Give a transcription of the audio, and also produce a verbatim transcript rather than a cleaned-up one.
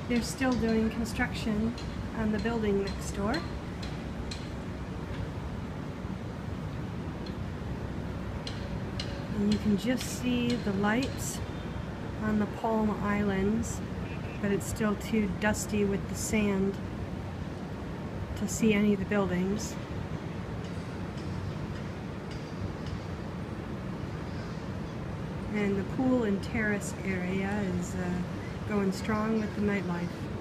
They're still doing construction on the building next door. And you can just see the lights on the Palm Islands, but it's still too dusty with the sand to see any of the buildings. And the pool and terrace area is uh, going strong with the nightlife.